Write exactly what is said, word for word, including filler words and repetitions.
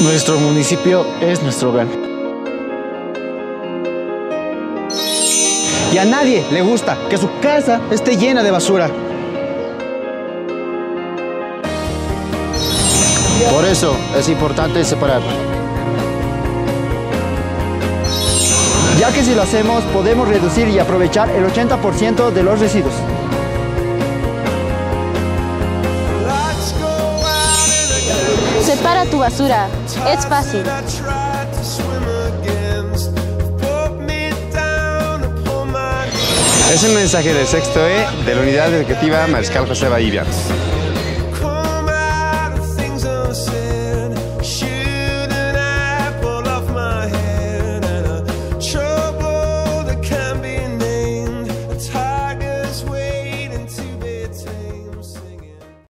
Nuestro municipio es nuestro hogar. Y a nadie le gusta que su casa esté llena de basura. Por eso es importante separar. Ya que si lo hacemos, podemos reducir y aprovechar el ochenta por ciento de los residuos. Separa tu basura. Es fácil. Es el mensaje del sexto E de la Unidad Educativa Mariscal José Bahía.